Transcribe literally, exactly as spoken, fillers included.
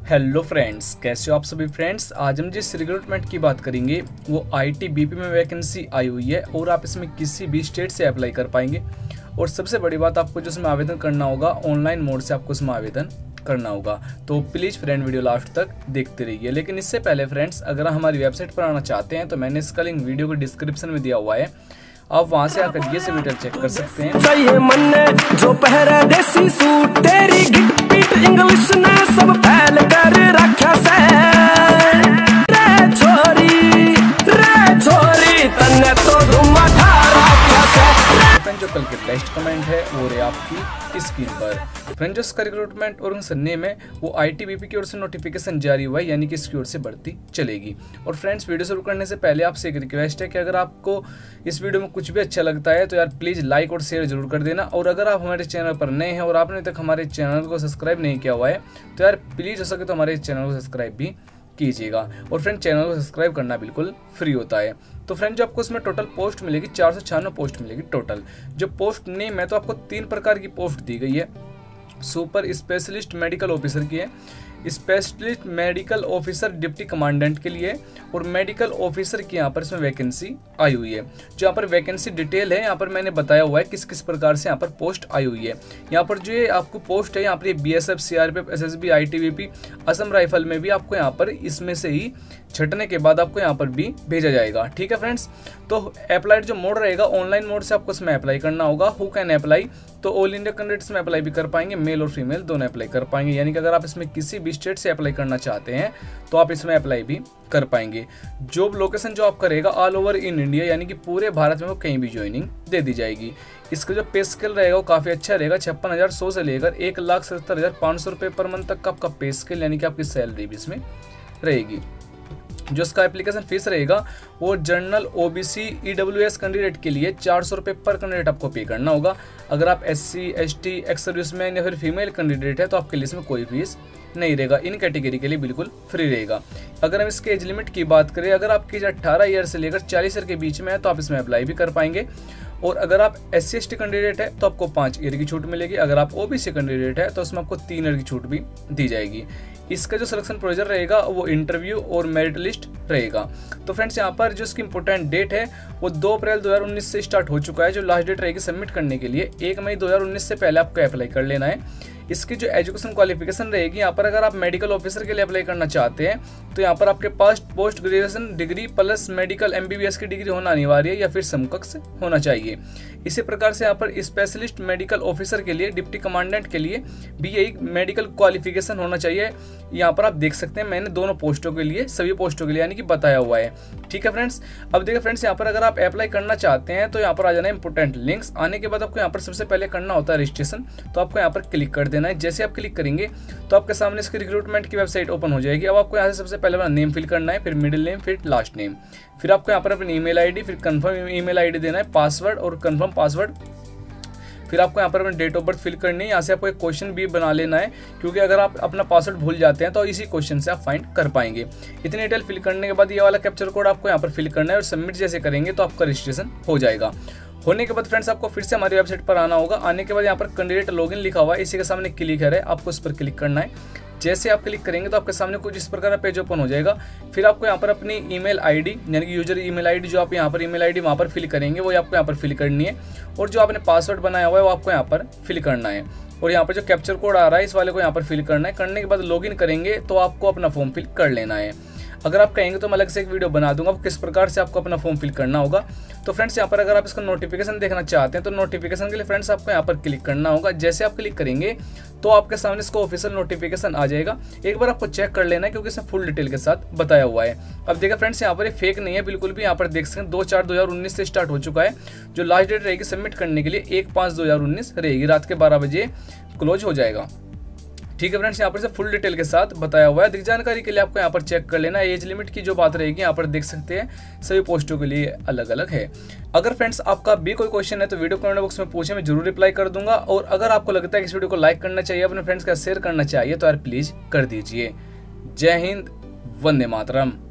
Hello friends, कैसे हो आप सभी फ्रेंड्स। आज हम जिस रिक्रूटमेंट की बात करेंगे वो आईटीबीपी में वैकेंसी आई हुई है और आप इसमें किसी भी स्टेट से अप्लाई कर पाएंगे। और सबसे बड़ी बात, आपको जो इसमें आवेदन करना होगा ऑनलाइन मोड से आपको इसमें आवेदन करना होगा। तो प्लीज़ फ्रेंड वीडियो लास्ट तक देखते रहिए। लेकिन इससे पहले फ्रेंड्स, अगर आप हमारी वेबसाइट पर आना चाहते हैं तो मैंने इसका लिंक वीडियो के डिस्क्रिप्शन में दिया हुआ है, आप वहां से आकर ये सब डिटेल चेक कर सकते हैं। चाहिए मन जो पहरा देसी सूट, तेरी गिट पिट इंग्लिश ने सब फैल कर रखा से। रे छोरी रे छोरी तन्ने तो धुमा ठा रखा से। फ्रेंड, जो कल के बेस्ट कमेंट है वो रहे आपकी स्क्रीन पर। फ्रेंड, जो इसका रिक्रूटमेंट और नेम है वो आईटीबीपी की ओर से नोटिफिकेशन जारी हुआ है, यानी कि इसकी ओर से भर्ती चलेगी। और फ्रेंड्स, वीडियो शुरू करने से पहले आपसे एक रिक्वेस्ट है कि अगर आपको इस वीडियो में कुछ भी अच्छा लगता है तो यार प्लीज़ लाइक और शेयर जरूर कर देना। और अगर आप हमारे चैनल पर नए हैं और आपने तक हमारे चैनल को सब्सक्राइब नहीं किया हुआ है तो यार प्लीज़ हो सके तो हमारे चैनल को सब्सक्राइब भी कीजिएगा। और फ्रेंड, चैनल को सब्सक्राइब करना बिल्कुल फ्री होता है। तो फ्रेंड, जो आपको इसमें टोटल पोस्ट मिलेगी चार सौ छियानवे पोस्ट मिलेगी टोटल। जो पोस्ट नेम है तो आपको तीन प्रकार की पोस्ट दी गई है। सुपर स्पेशलिस्ट मेडिकल ऑफिसर की है, specialist medical officer deputy commandant के लिए, और मेडिकल ऑफिसर की यहाँ पर इसमें वैकेंसी आई हुई है। जो यहाँ पर वैकेंसी डिटेल है यहाँ पर मैंने बताया हुआ है किस किस प्रकार से यहाँ पर पोस्ट आई हुई है। यहाँ पर जो ये आपको पोस्ट है यहाँ पर BSF, CRPF, SSB, ITBP, Assam rifle में भी आपको यहाँ पर इसमें से ही छटने के बाद आपको यहाँ पर भी भेजा जाएगा। ठीक है फ्रेंड्स, तो अप्लाइड जो मोड रहेगा ऑनलाइन मोड से आपको इसमें अप्लाई करना होगा। हु कैन अप्लाई, तो ऑल इंडिया कैंडिडेट्स में अप्लाई भी कर पाएंगे, मेल और फीमेल दोनों अप्लाई कर पाएंगे। यानी कि अगर आप इसमें किसी भी स्टेट से अप्लाई करना चाहते हैं तो आप इसमें अप्लाई भी कर पाएंगे। जॉब लोकेशन जो आप करेगा ऑल ओवर इन इंडिया, यानी कि पूरे भारत में वो कहीं भी ज्वाइनिंग दे दी जाएगी। इसका जो पे स्केल रहेगा वो काफ़ी अच्छा रहेगा। छप्पन हज़ार सौ से लेकर एक लाख सत्तर हज़ार पाँच सौ रुपये पर मंथ तक का आपका पे स्केल, यानी कि आपकी सैलरी भी इसमें रहेगी। जो इसका एप्लीकेशन फीस रहेगा वो जनरल ओबीसी ईडब्ल्यूएस कैंडिडेट के लिए चार सौ रुपये पर कैंडिडेट आपको पे करना होगा। अगर आप एससी, एसटी, एक्स सर्विसमैन या फिर फीमेल कैंडिडेट है तो आपके लिए इसमें कोई फीस नहीं रहेगा। इन कैटेगरी के लिए बिल्कुल फ्री रहेगा। अगर हम इसके एज लिमिट की बात करें, अगर आपकी एज अट्ठारह ईयर से लेकर चालीस ईयर के बीच में है तो आप इसमें अप्लाई भी कर पाएंगे। और अगर आप S C S T candidate है तो आपको पाँच ईयर की छूट मिलेगी। अगर आप ओबीसी कैंडिडेट है तो उसमें आपको तीन ईयर की छूट भी दी जाएगी। इसका जो सिलेक्शन प्रोसीजर रहेगा वो इंटरव्यू और मेरिट लिस्ट रहेगा। तो फ्रेंड्स, यहाँ पर जो इसकी इंपॉर्टेंट डेट है वो दो अप्रैल दो हज़ार उन्नीस से स्टार्ट हो चुका है। जो लास्ट डेट रहेगी सबमिट करने के लिए एक मई दो हज़ार उन्नीस से पहले आपको अप्लाई कर लेना है। इसकी जो एजुकेशन क्वालिफिकेशन रहेगी यहाँ पर, अगर आप मेडिकल ऑफिसर के लिए अप्लाई करना चाहते हैं तो यहाँ पर आपके पास post graduation degree plus medical MBBS की डिग्री होना अनिवार्य है या फिर समकक्ष होना चाहिए। इसी प्रकार से यहाँ पर स्पेशलिस्ट मेडिकल ऑफिसर के लिए, डिप्टी कमांडेंट के लिए भी यही मेडिकल क्वालिफिकेशन होना चाहिए। यहाँ पर आप देख सकते हैं मैंने दोनों पोस्टों के लिए, सभी पोस्टों के लिए यानी कि बताया हुआ है। ठीक है फ्रेंड्स, अब देखिए फ्रेंड्स, यहाँ पर अगर आप अप्लाई करना चाहते हैं तो यहाँ पर आ जाना है इंपोर्टेंट लिंक्स। आने के बाद आपको यहाँ पर सबसे पहले करना होता है रजिस्ट्रेशन, तो आपको यहाँ पर क्लिक कर देना है। जैसे आप क्लिक करेंगे तो आपके सामने इसकी रिक्रूटमेंट की वेबसाइट ओपन हो जाएगी। अब आपको यहाँ से सबसे पहले अपना नेम फिल करना है, फिर मिडिल नेम, फिर लास्ट नेम, फिर आपको यहाँ पर अपनी ईमेल आईडी, फिर कंफर्म ईमेल आईडी देना है, पासवर्ड और कंफर्म पासवर्ड, फिर आपको यहाँ पर अपनी डेट ऑफ बर्थ फिल करनी है। यहाँ से आपको एक क्वेश्चन भी बना लेना है, क्योंकि अगर आप अपना पासवर्ड भूल जाते हैं तो इसी क्वेश्चन से आप फाइंड कर पाएंगे। इतनी डिटेल फिल करने के बाद ये वाला कैप्चर कोड आपको यहाँ पर फिल करना है और सबमिट जैसे करेंगे तो आपका रजिस्ट्रेशन हो जाएगा। होने के बाद फ्रेंड्स आपको फिर से हमारी वेबसाइट पर आना होगा। आने के बाद यहाँ पर कैंडिडेट लॉगिन लिखा हुआ है, इसी के सामने क्लिक है, आपको उस पर क्लिक करना है। जैसे आप क्लिक करेंगे तो आपके सामने कुछ इस प्रकार का पेज ओपन हो जाएगा। फिर आपको यहाँ पर अपनी ईमेल आईडी, यानी कि यूजर ईमेल आईडी, जो आप यहाँ पर ईमेल आईडी वहाँ पर फिल करेंगे वो आपको यहाँ पर फिल करनी है। और जो आपने पासवर्ड बनाया हुआ है वो आपको यहाँ पर फिल करना है। और यहाँ पर जो कैप्चर कोड आ रहा है इस वाले को यहाँ पर फिल करना है। करने के बाद लॉगिन करेंगे तो आपको अपना फॉर्म फिल कर लेना है। अगर आप कहेंगे तो मैं अलग से एक वीडियो बना दूंगा किस प्रकार से आपको अपना फॉर्म फिल करना होगा। तो फ्रेंड्स, यहाँ पर अगर आप इसका नोटिफिकेशन देखना चाहते हैं तो नोटिफिकेशन के लिए फ्रेंड्स आपको यहाँ पर क्लिक करना होगा। जैसे आप क्लिक करेंगे तो आपके सामने इसका ऑफिशियल नोटिफिकेशन आ जाएगा। एक बार आपको चेक कर लेना है क्योंकि इसमें फुल डिटेल के साथ बताया हुआ है। अब देखिए फ्रेंड्स, यहाँ पर ये फेक नहीं है बिल्कुल भी। यहाँ पर देख सकते हैं दो चार दो हज़ार उन्नीस से स्टार्ट हो चुका है। जो लास्ट डेट रहेगी सबमिट करने के लिए एक पाँच दो हज़ार उन्नीस रहेगी, रात के बारह बजे क्लोज हो जाएगा। ठीक है फ्रेंड्स, यहाँ पर से फुल डिटेल के साथ बताया हुआ है। अधिक जानकारी के लिए आपको यहाँ पर चेक कर लेना। एज लिमिट की जो बात रहेगी यहाँ पर देख सकते हैं सभी पोस्टों के लिए अलग अलग है। अगर फ्रेंड्स आपका भी कोई क्वेश्चन है तो वीडियो कमेंट बॉक्स में पूछे, मैं जरूर रिप्लाई कर दूंगा। और अगर आपको लगता है कि इस वीडियो को लाइक करना चाहिए, अपने फ्रेंड्स का शेयर करना चाहिए तो यार प्लीज कर दीजिए। जय हिंद, वंदे मातरम।